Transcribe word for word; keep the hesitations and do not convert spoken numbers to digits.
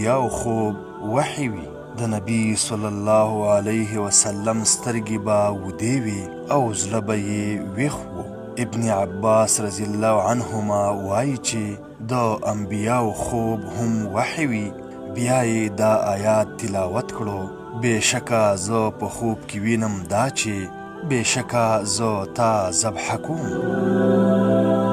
انبیاو خوب وحی وي. د نبی صلی الله علیه وسلم سترګې به ودې وي او زړه به یې ویښ و. ابن عباس رضی الله عنهما وایي چې د انبیاو خوب هم وحی وي. بیا یې دا آیات تلاوت کړو: بېشکه زه په خوب کې وینم دا چې بېشکه زه تا ذبحه کوم.